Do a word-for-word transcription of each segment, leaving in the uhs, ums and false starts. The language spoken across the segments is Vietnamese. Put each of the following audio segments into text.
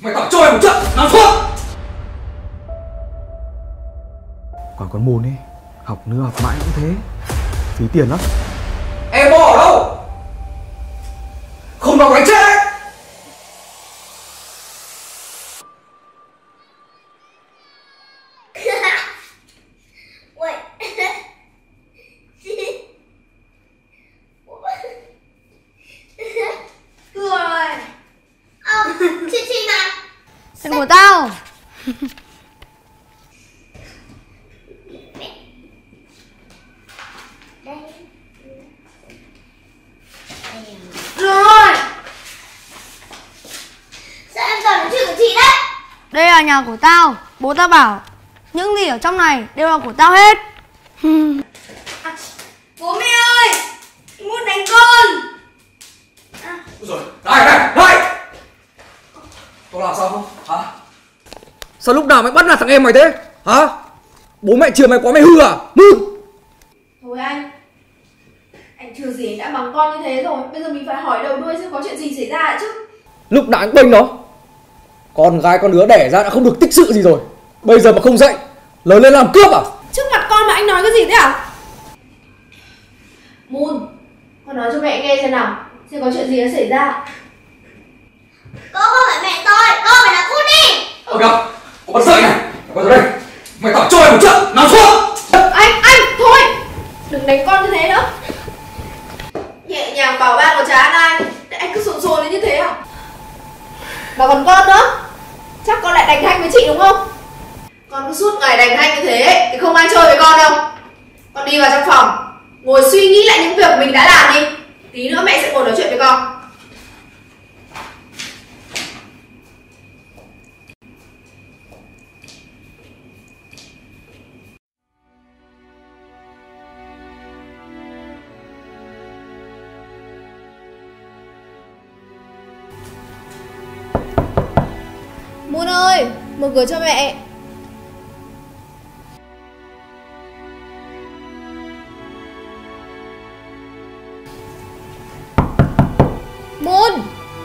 Mày tao chơi một trận, nằm xuống. Còn con Môn ấy, học nữa học mãi cũng thế, phí tiền lắm. Em Bo ở đâu? Không vào đánh chết đấy. Chuyện của tao. Rồi. Sao em toàn nói chuyện của chị đấy? Đây là nhà của tao. Bố tao bảo những gì ở trong này đều là của tao hết. À, bố mẹ ơi, muốn đánh con. À. Rồi, đây đây đây. Tao làm sao không? Hả? Sao lúc nào mày bắt nạt thằng em mày thế? Hả? Bố mẹ chiều mày quá mày hư à? Mưu. Thôi anh, anh chưa gì đã mắng con như thế rồi. Bây giờ mình phải hỏi đầu đuôi xem có chuyện gì xảy ra chứ. Lúc nào anh bênh nó. Con gái con đứa đẻ ra đã không được tích sự gì rồi, bây giờ mà không dạy, lớn lên làm cướp à? Trước mặt con mà anh nói cái gì thế à? Moon, con nói cho mẹ nghe xem nào, xem có chuyện gì đã xảy ra. Cô không phải mẹ tôi, cô phải là Cút đi. Ơ kìa, có con sợi này, quay ra đây. Mày tao chơi một trận, nằm xuống. Anh, anh, thôi, đừng đánh con như thế nữa. Nhẹ nhàng bảo ban của chán anh, để anh cứ sồn sồn lên như thế à? Mà còn con nữa, chắc con lại đánh thanh với chị đúng không? Con cứ suốt ngày đánh thanh như thế thì không ai chơi với con đâu. Con đi vào trong phòng, ngồi suy nghĩ lại những việc mình đã làm đi. Tí nữa mẹ sẽ ngồi nói chuyện với con. Moon ơi, mở cửa cho mẹ. Moon.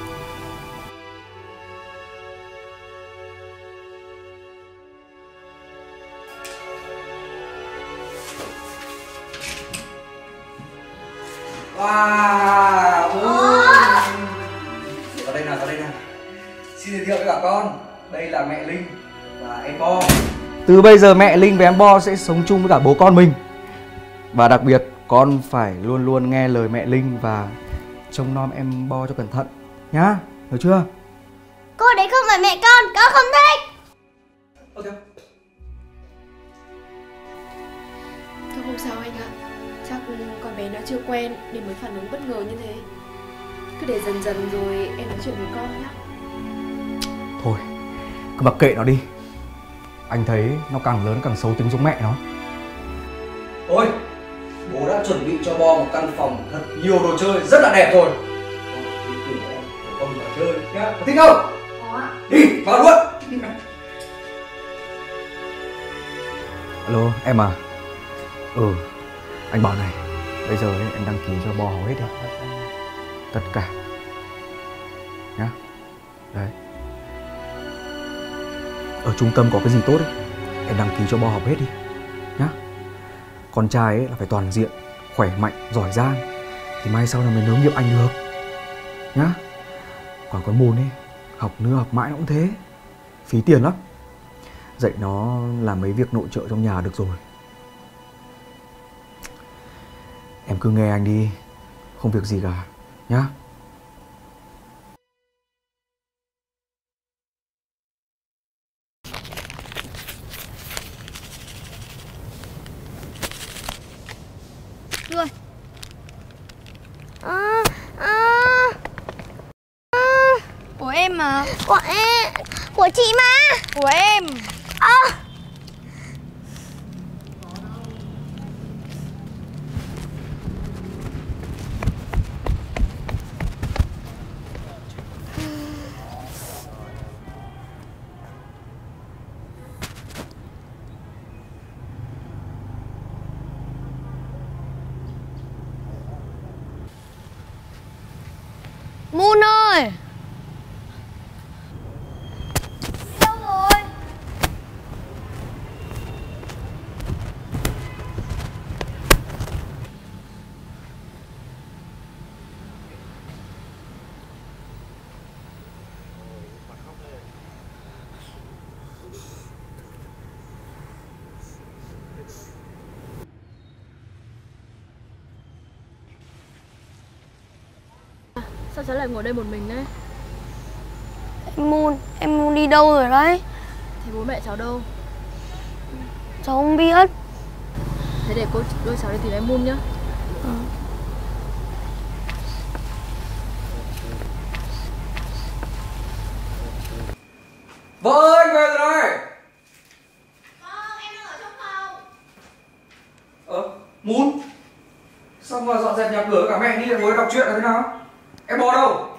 Wow. Vào đây nào, vào đây nào. Xin giới thiệu với cả con, đây là mẹ Linh và em Bo. Từ bây giờ mẹ Linh và em Bo sẽ sống chung với cả bố con mình. Và đặc biệt con phải luôn luôn nghe lời mẹ Linh và trông nom em Bo cho cẩn thận nhá, hiểu chưa? Cô đấy không phải mẹ con, con không thích. Ok. Thôi không sao anh ạ, chắc con bé nó chưa quen nên mới phản ứng bất ngờ như thế. Cứ để dần dần rồi em nói chuyện với con nhá. Thôi, cứ mặc kệ nó đi. Anh thấy nó càng lớn càng xấu tính giống mẹ nó. Thôi, bố đã chuẩn bị cho Bo một căn phòng thật nhiều đồ chơi rất là đẹp rồi. Con đi cùng em, con vào chơi nhá. Có thích không? Có ạ. Đi, vào luôn. Alo, em à? Ừ, anh bảo này, bây giờ ấy, em đăng ký cho Bo hầu hết đi. Tất cả. Nhá. Đấy. Ở trung tâm có cái gì tốt ấy, em đăng ký cho Bo học hết đi nhá. Con trai ấy là phải toàn diện, khỏe mạnh, giỏi giang thì mai sau là mới nối nghiệp anh được nhá. Còn con Môn ấy, học nữa học mãi nó cũng thế, phí tiền lắm. Dạy nó làm mấy việc nội trợ trong nhà được rồi. Em cứ nghe anh đi, không việc gì cả nhá. Rồi. À, à, à. Của em mà. Của em. Của chị mà. Của em. À. Moon ơi. Sao cháu lại ngồi đây một mình đấy? Em Moon, em Moon đi đâu rồi đấy? Thế bố mẹ cháu đâu? Cháu không biết. Thế để cô đưa cháu đi tìm em Moon nhá. Ừ. Vợ ơi, anh về rồi đây. Vâng, em đang ở trong phòng. Ờ, Moon, sao mà dọn dẹp nhà cửa cả mẹ đi lại ngồi đọc truyện là thế nào? Em Bò đâu?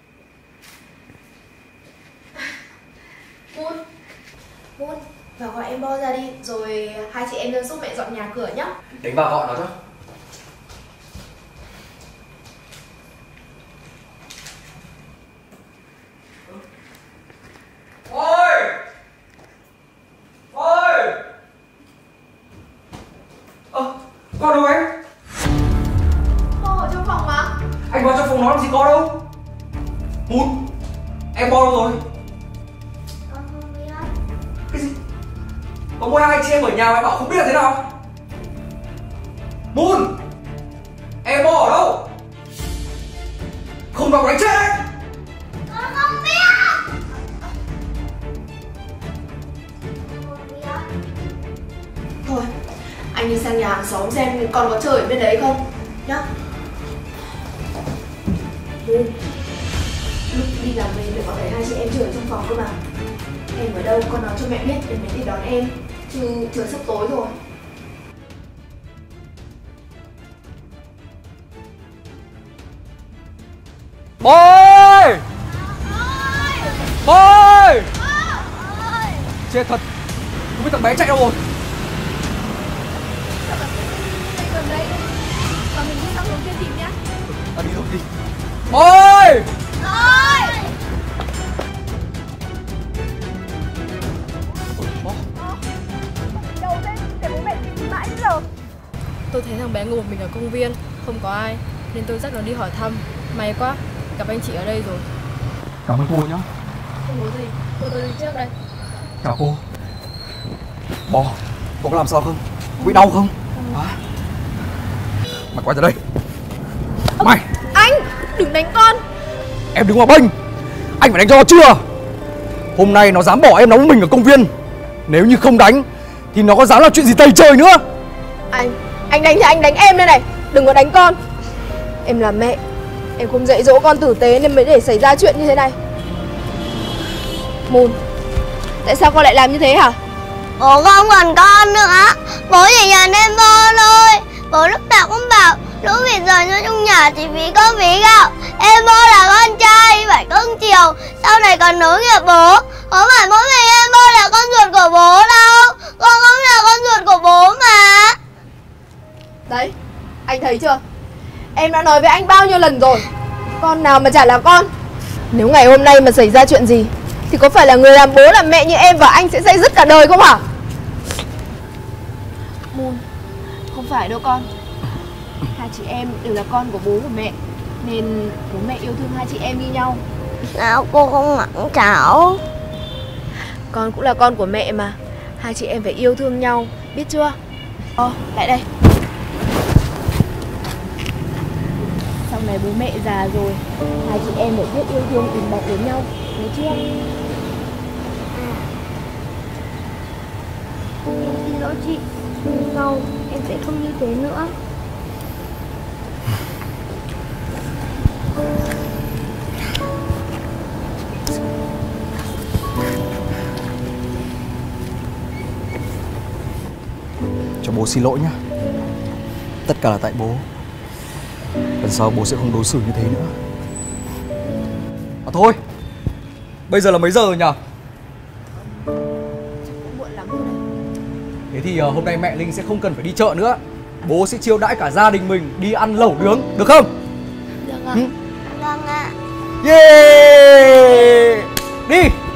Moon, Moon, vào gọi em Bo ra đi, rồi hai chị em giúp mẹ dọn nhà cửa nhá. Đánh vào gọi nó cho. Ôi! Ôi! Ơ, con đâu anh? Bo ở trong phòng mà. Anh vào trong phòng nó làm gì có đâu. Moon, em Bo đâu rồi? Con không biết. Cái gì? Có mỗi hai chị em ở nhà mà bảo không biết là thế nào? Moon! Em Bo ở đâu? Không vào đánh chết đấy! Con không biết. Thôi, anh đi sang nhà hàng xóm xem con có chơi ở bên đấy không nhá. Moon, lúc đi làm về mẹ có thấy hai chị em chơi ở trong phòng cơ mà. Em ở đâu con nói cho mẹ biết để mẹ đi đón em, chứ trời sắp tối rồi. Bố ơi! Bố ơi! Chết thật, không biết thằng bé chạy đâu rồi. Gần đây đây. Và mình đi sang hướng kia tìm nhá. Ta đi rồi đi. Bố ơi! Đâu thế? Để bố mẹ tìm mãi giờ. Tôi thấy thằng bé ngồi một mình ở công viên, không có ai, nên tôi dắt nó đi hỏi thăm. May quá, gặp anh chị ở đây rồi. Cảm ơn cô nhá. Không có gì, tôi tôi đi trước đây. Chào cô. Bò, bố có làm sao không? Bị đau không? À. Mày quay ra đây. Mày! Anh, đừng đánh con. Em đứng vào bênh. Anh phải đánh cho nó chưa? Hôm nay nó dám bỏ em nóng mình ở công viên. Nếu như không đánh thì nó có dám làm chuyện gì tày trời nữa. Anh, anh đánh thì anh đánh em đây này, đừng có đánh con. Em là mẹ, em không dạy dỗ con tử tế nên mới để xảy ra chuyện như thế này. Moon, tại sao con lại làm như thế hả? Bố không còn con nữa. Bố chỉ nhận em Bo thôi. Bố lúc nào cũng bảo lũ việc giờ cho trong nhà chỉ vì con vì gạo. Em Bo là con trai phải cưng chiều, sau này còn nối nghiệp bố. Có phải mỗi mình em Bo là con ruột của bố đâu. Con cũng là con ruột của bố mà. Đấy, anh thấy chưa? Em đã nói với anh bao nhiêu lần rồi, con nào mà chả là con. Nếu ngày hôm nay mà xảy ra chuyện gì thì có phải là người làm bố làm mẹ như em và anh sẽ dây dứt cả đời không hả? Moon, không phải đâu con. Hai chị em đều là con của bố của mẹ, nên bố mẹ yêu thương hai chị em như nhau. Sao cô không mắng cháu? Con cũng là con của mẹ mà, hai chị em phải yêu thương nhau, biết chưa? Ờ, lại đây. Sau này bố mẹ già rồi, hai chị em phải biết yêu thương đùm bọc với nhau, nhớ chưa? Em xin lỗi chị. Lần sau em sẽ không như thế nữa. Cho bố xin lỗi nhá. Tất cả là tại bố. Lần sau bố sẽ không đối xử như thế nữa. À thôi, bây giờ là mấy giờ rồi nhỉ? Cũng muộn lắm rồi đấy. Thế thì uh, hôm nay mẹ Linh sẽ không cần phải đi chợ nữa. Bố sẽ chiêu đãi cả gia đình mình đi ăn lẩu nướng, được không? Được ạ. Ừ? Vâng ạ. Yeah! Đi!